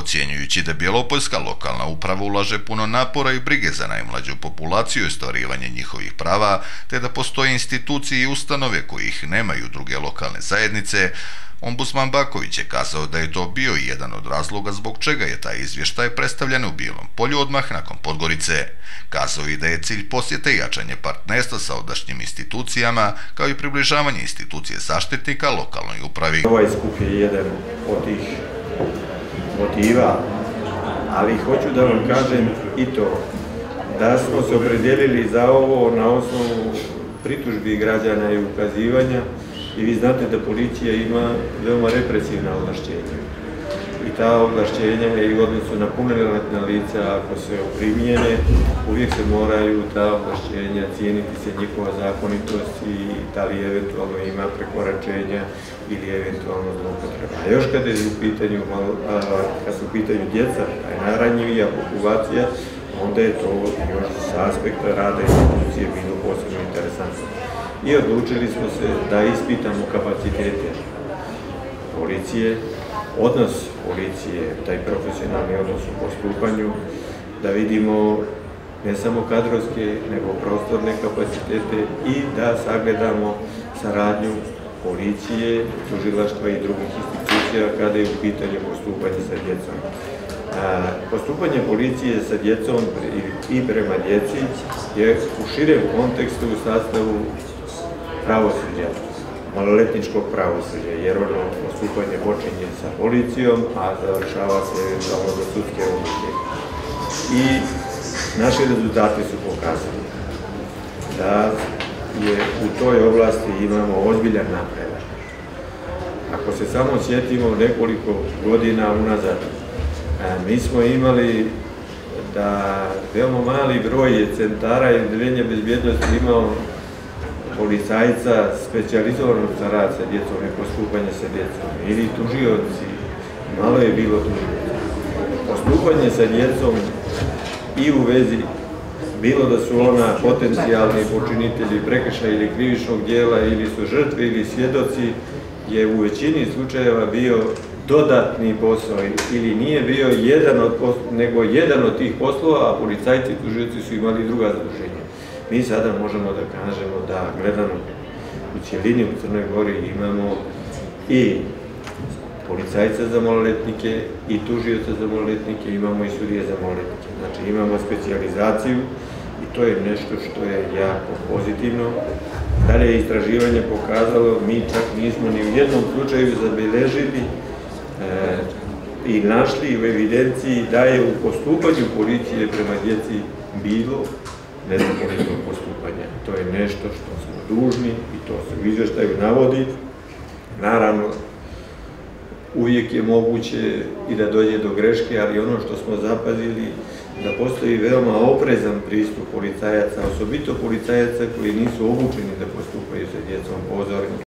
ocjenjujući da Bjelopoljska lokalna uprava ulaže puno napora i brige za najmlađu populaciju i ostvarivanje njihovih prava, te da postoje institucije i ustanove kojih nemaju druge lokalne zajednice, ombudsman Baković je kazao da je to bio i jedan od razloga zbog čega je taj izvještaj predstavljen u Bijelom Polju odmah nakon Podgorice. Kazao i da je cilj posjete jačanje partnerstva sa ovdašnjim institucijama, kao i približavanje institucije zaštitnika lokalnoj upravi. Ovaj skup je jedan od tih motiva, ali hoću da vam kažem i to da smo se opredijelili za ovo na osnovu pritužbi građana i ukazivanja. I vi znate da policija ima veoma represivna ovlašćenja. I ta ovlašćenja i u odnosu na punoljetna lica, ako se oprimijene, uvijek se moraju ta ovlašćenja cijeniti se njihova zakonitost i da li eventualno ima prekoračenja ili eventualno zloupotreba. A još kada su u pitanju djeca, a je najranjivija populacija, onda je to još sa aspekta rada institucije bilo posebno interesantno. I odlučili smo se da ispitamo kapacitete policije, odnos policije, taj profesionalni odnos u postupanju, da vidimo ne samo kadrovske, nego prostorne kapacitete i da sagledamo saradnju policije, tužilaštva i drugih institucija kada je u pitanju postupanje sa djecom. Postupanje policije sa djecom i prema djeci je u širem kontekstu u sastavu pravosuđa, maloletničkog pravosuđa, jer ono postupanje počinje sa policijom, a završava se eventualno do sudske odluke. I naši rezultati su pokazali da je u toj oblasti imamo ozbiljan napredak. Ako se samo sjetimo nekoliko godina unazad, mi smo imali da veoma mali broj centara i odeljenja bezbjednosti imao policajca specijalizovanog za rad sa djecom i postupanje sa djecom, ili tužioci, malo je bilo tužioci. Postupanje sa djecom i u vezi, bilo da su ona potencijalni počinitelji prekršaja ili krivičnog djela, ili su žrtve ili svjedoci, je u većini slučajeva bio dodatni posao ili nije bio nego jedan od tih poslova, a policajci i tužioci su imali druga zaduženja. Mi sada možemo da kažemo da gledano u cjelini u Crnoj Gori imamo i policajca za maloletnike i tužioca za maloletnike, imamo i sudije za maloletnike. Znači imamo specijalizaciju i to je nešto što je jako pozitivno. Dalje je istraživanje pokazalo, mi čak nismo ni u jednom slučaju zabeležili i našli u evidenciji da je u postupanju policije prema djeci bilo nezakonitog postupanja. To je nešto što smo dužni i to se u izvještaju navodi. Naravno, uvijek je moguće i da dođe do greške, ali ono što smo zapazili da postoji veoma oprezan pristup policajaca, osobito policajaca koji nisu obučeni da postupaju sa djecom pozorno.